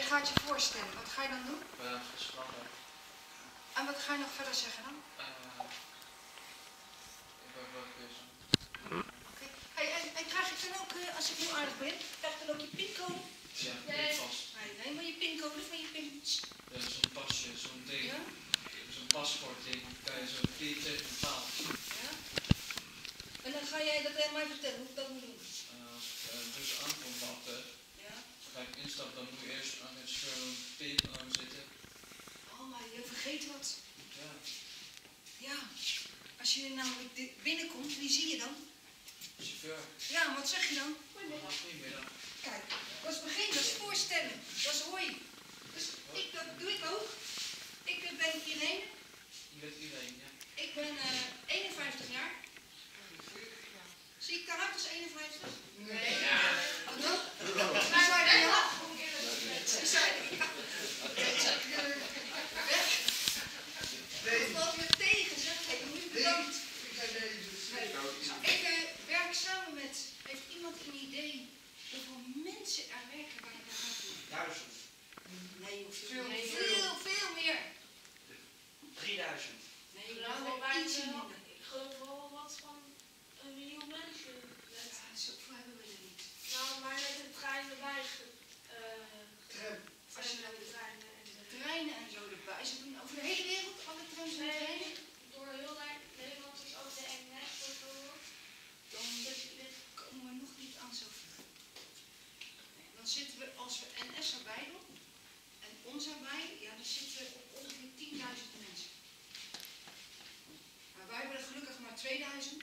gaat je voorstellen. Wat ga je dan doen? Gespannen. En wat ga je nog verder zeggen dan? Ik ben wel bezig. Oké. Hey, en krijg je dan ook, als ik heel aardig ben, krijg je dan ook je pincode? Ja, pinpas. Nee, maar je pincode, maar je pin... Ja, zo'n pasje, zo'n ding. Ja? Zo'n paspoortding. Kan je zo 4 tegen betaald. Ja? En dan ga jij dat aan mij vertellen, hoe ik dat moet doen. Als ik dus aankomt wachten, Ja? ga ik instappen, dan moet je eerst aan het paper aan zitten. Oh, maar je vergeet wat. Ja. Ja. Als je namelijk binnenkomt, wie zie je dan? Chauffeur. Ja, wat zeg je dan? Goedemiddag. Kijk, dat is begin, dat is voorstellen. Dat is hoi. Dus dat doe ik ook. Ik ben Irene. Je bent iedereen, ja. Ik ben 51 jaar. Zie ik eruit als 51? Nee. Ja. Oh, dan? Maar ben je af? Weg. Wat valt me tegen, zeg. Ik moet je bedankt. Ik werk samen met... Heeft iemand een idee hoeveel mensen er werken bij de radio? 1000. Nee, veel meer. 3000. Nee, Nou, ietsje minder. ik geloof wel wat van 1 miljoen mensen. Zoveel hebben we er niet. Nou, maar met de trein erbij. Als je met de treinen en de treinen en zo erbij. Ze doen over de hele wereld alle trams en treinen. door heel Nederland is ook de NS bijvoorbeeld. Dan komen we nog niet aan zoveel. Nee, dan zitten we, als we NS erbij doen en ons erbij, ja, dan zitten we op ongeveer 10.000 mensen. Maar wij hebben er gelukkig maar 2000.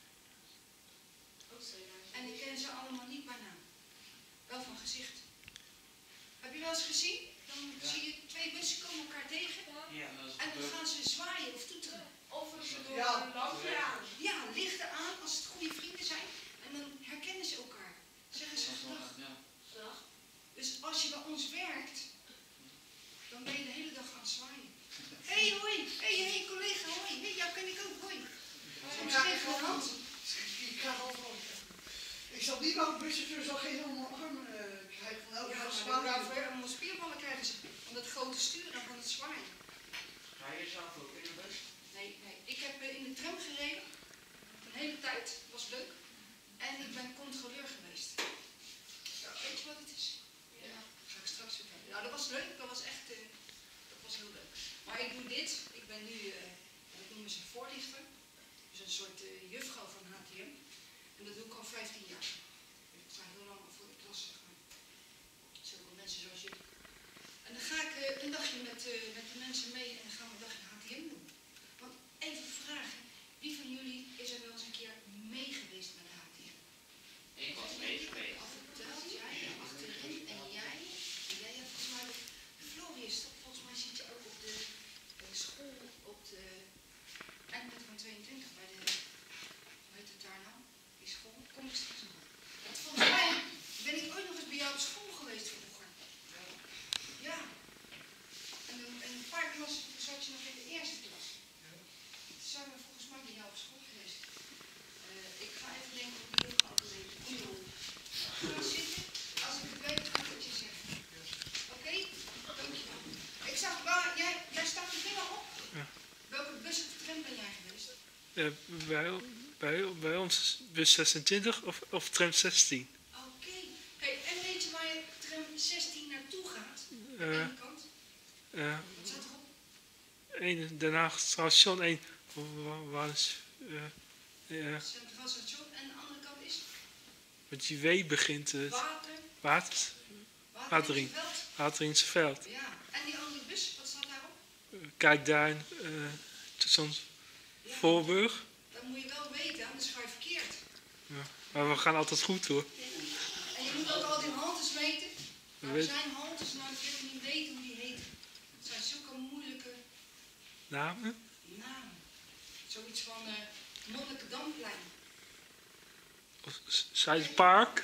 Ook 2000. En ik ken ze allemaal niet bij naam. Wel van gezicht. Heb je wel eens gezien? Dan zie je 2 bussen komen elkaar tegen. Ja. En dan gaan ze zwaaien of toeteren. Of ze door Ja. een lampje aan. Ja, lichten aan als het goede vrienden zijn. En dan herkennen ze elkaar. Zeggen ze gedag. Ja. Dag. Dus als je bij ons werkt, dan ben je de hele dag aan het zwaaien. Hé, hoi. Hé, collega, hoi. Hé, jou ken ik ook, hoi. Soms geef je een hand. Ik ga wel van. Ik zal niet wel buschauffeur zal geen arm krijgen van elke Ja, dag maar sparen. allemaal spierballen krijgen ze. Van dat grote stuur en van het zwaaien. Ga je zelf ook in de bus? Nee. Ik heb in de tram gereden. Een hele tijd. Was leuk. En ik ben controleur geweest. Ja, weet je wat het is? Ja. Ga ik straks vertellen. Nou, dat was leuk. Dat was echt... dat was heel leuk. Maar ik doe dit. Ik ben nu... dat noemen ze voorlichter. Dus een soort juffrouw van HTM. En dat doe ik al 15 jaar. Ik sta heel lang voor de klas, zeg maar. Zulke mensen zoals jullie. En dan ga ik een dagje met de mensen mee en dan gaan we een dagje HTM doen. Want even vragen, wie van jullie is er wel eens een keer mee geweest met de HTM? Ik was mee geweest. Al verteld, jij achterin en jij. En jij hebt volgens mij, Floris, toch? Volgens mij zit je ook op de school, op de eindpunt van 22 bij de, hoe heet het daar nou? Die school, kom ik straks nog op. Want volgens mij ben ik ooit nog eens bij jou op school geweest vroeger. Ja. En een paar klassen zat je nog in de eerste klas. Toen zijn we volgens mij bij jou op school geweest. Ik ga even denken of ik heel gauw weet. Ga zitten. Als ik het weet, ga ik het je zeggen. Oké? Dankjewel. Ik zag, jij staat je vinger op. Ja. Welke bus of tram ben jij geweest? Bij ons is bus 26 of tram 16. Oké. Hey, en weet je waar je tram 16 naartoe gaat? Aan de ene kant. Wat staat erop? Den Haag station 1. Waar is... Centraal station. En de andere kant is? met die W begint het. Wateringveld. Wateringsveld. Ja. En die andere bus, wat staat daarop? Kijk daar, station Voorburg. Dat moet je wel weten, anders ga je verkeerd. Ja. Maar we gaan altijd goed hoor. En je moet ook al die haltes weten. Maar er Weet- zijn haltes, nou ik wil niet weten hoe die heten. Het zijn zulke moeilijke Namen? namen. Zoiets van Monnikendamplein. Of Zuidpark?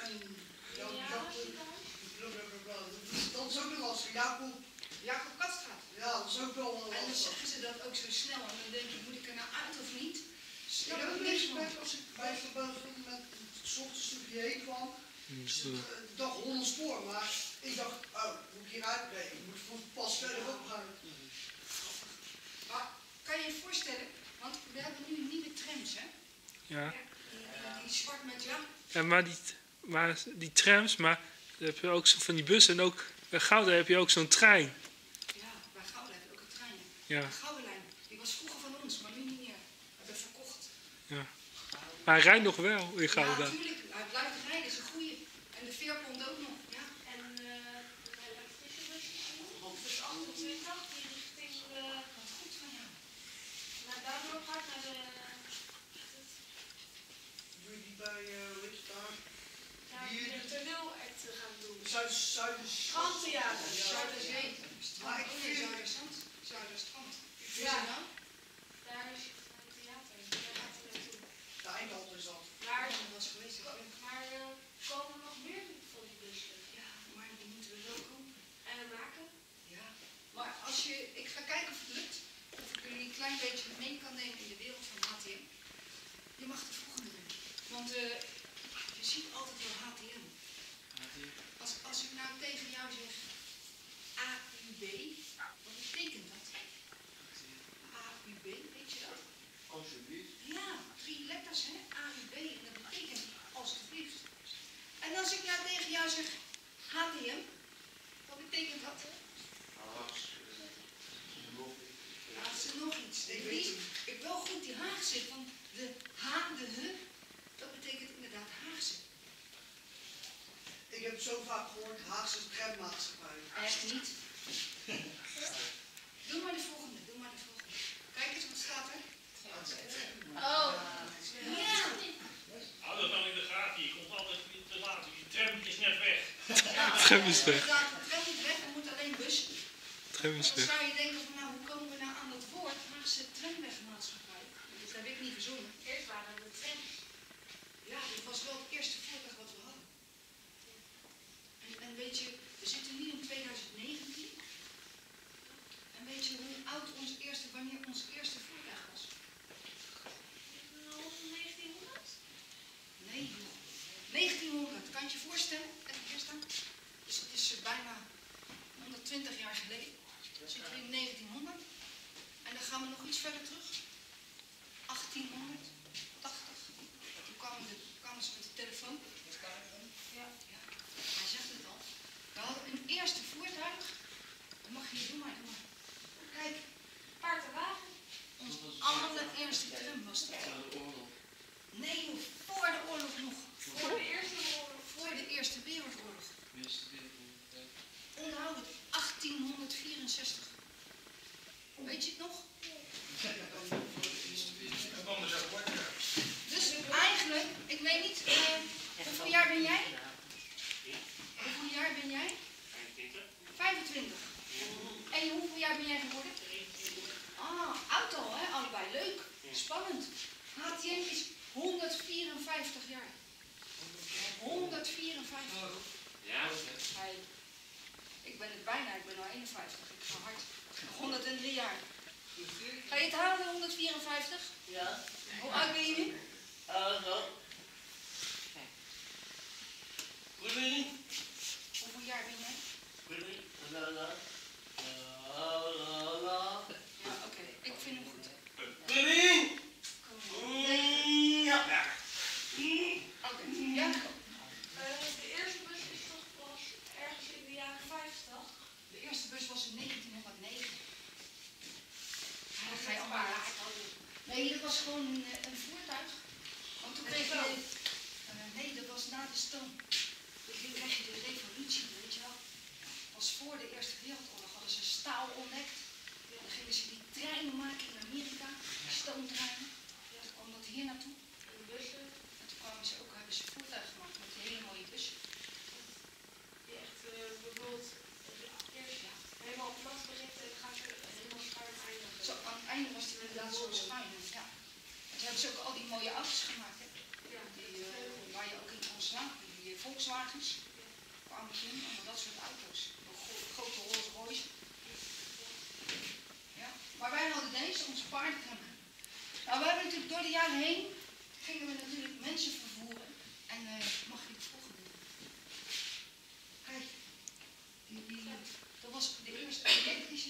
Dat is ook nog wel eens Jacob Katstraat. Ja, dat is ook wel En dan zeggen ze dat ook zo snel. En dan denk je, moet ik er nou uit of niet? Ik heb ook niks gemerkt als ik bij met het ochtends heen kwam. De dag 100 spoor, maar ik dacht, oh, moet ik keer uitbreken. Je moet pas verderop gaan. Maar kan je je voorstellen, want we hebben nu nieuwe trams, hè? Ja. Die zwart met, ja. Ja, maar die trams, maar dan heb je ook zo van die bussen en ook bij Gouda heb je ook zo'n trein. Ja, bij Gouda heb je ook een trein. Ja. De Gouda-lijn, die was vroeger van ons, maar nu niet meer. We hebben het verkocht. Ja. Maar hij rijdt nog wel in Ja, Gouda. natuurlijk. Hij blijft rijden, is een goeie. En de veerpont ook nog, ja. En de elektrische bus, dus 28, die richting Wat goed van jou. naar Duinhoop gaat, naar de... Doe je die bij, hoe heet het daar? Naar de toneel te gaan doen. Zuidertheater. Zuiderzee. Maar ik vind- Zuiderstrand. Zuiderstrand. Ja. Ja. Daar is het theater, daar gaat hij naartoe. De Eindhoven is dat. Maar, Dat was geweest. maar komen er nog meer van die bussen? Ja, maar die moeten we wel kopen. En maken? Ja. Maar als je, ik ga kijken of het lukt. Of ik jullie een klein beetje mee kan nemen in de wereld van HTM. Je mag de volgende doen. Want je ziet altijd wel HTM. Als ik nou tegen jou zeg AUB, wat betekent dat? AUB, weet je dat? Alsjeblieft. Ja, 3 letters, hè? AUB, en dat betekent alstublieft. En als ik nou tegen jou zeg HTM, wat betekent dat? Haagse nog iets. Ik weet het. Ik wil goed die Haagse, want de H, de H, dat betekent inderdaad Haagse. Ik heb zo vaak gehoord, Haagse trammaatschappij. Echt niet. Doe maar de volgende, doe maar de volgende. Kijk eens wat staat er. Oh. Ja. Hou dat nou in de gaten, je komt altijd niet te laat. Die tram is net weg. Tram is weg. Inderdaad, de tram moet weg, er moet alleen bus. Tram is Dan weg. zou je denken van nou, hoe komen we nou aan dat woord Haagse tramwegmaatschappij? Dat heb ik niet verzonnen. Eerst waren de trams. Ja, dit was wel het eerste voertuig wat we hadden. En weet je, we zitten nu in 2019. En weet je hoe oud wanneer ons eerste voertuig was? 1900? Nee, joh. 1900. Kan je je voorstellen? Even hier staan. Dus dat is bijna 120 jaar geleden. Dan zitten we in 1900. En dan gaan we nog iets verder terug. 1880. Toen kwamen ze met de telefoon. Ja. Hij zegt het al. We hadden een eerste voertuig. Dat mag je niet doen, maar doe maar. Kijk, Paard en wagen? ons allereerste tram was dat. Nee, joh, voor de oorlog nog. Voor de Eerste Oorlog. Voor de Eerste Wereldoorlog. Eerste wereldoorlog, ja. Onthoud het, 1864. Weet je het nog? Dus eigenlijk, ik weet niet, hoeveel jaar ben jij? Hoeveel jaar ben jij? 25. En hoeveel jaar ben jij geworden? Ah, oud al, hè? Allebei. Leuk. Spannend. HTM is 154 jaar. 154. Ja? Hey. Ik ben het bijna, ik ben al 51. Ik ga hard. 103 jaar. Ga je het halen, 154? Ja. Hoe oud ben je nu? Zo. Goedemiddag. Hoeveel jaar ben jij? Goedemiddag. Ja, oké. Ik vind hem goed. Goedemiddag. Kom maar. Ja. Oké. Ja? De eerste bus is toch pas ergens in de jaren 50? De eerste bus was in 1909. Dat ga je allemaal laten. Nee, dat was gewoon een voertuig. Want toen kreeg je... nee, dat was na de stoom. Toen kreeg je de revolutie, weet je wel. Dat was voor de Eerste Wereldoorlog. Hadden ze staal ontdekt. Dan gingen ze die treinen maken in Amerika. Die stoomtreinen. Toen kwam dat hier naartoe. En de bussen, En toen kwamen ze ook, hebben ze voertuigen gemaakt met die hele mooie bussen. die echt bijvoorbeeld eerst helemaal plat begint en dan gaan ze helemaal schuin eindigen. Zo, aan het einde was het inderdaad zo schuin. Ja. En toen hebben ze ook al die mooie auto's gemaakt. Hè? Ja, Die, waar je ook in kon slaan. Die Volkswagens. Kwamen toen, allemaal dat soort auto's. Grote Rolls Royce. Ja. Maar wij hadden deze, onze paardentram. Nou, we hebben natuurlijk door de jaren heen, gingen we natuurlijk mensen vervoeren. En mag je het volgende doen? Kijk, die elektrisch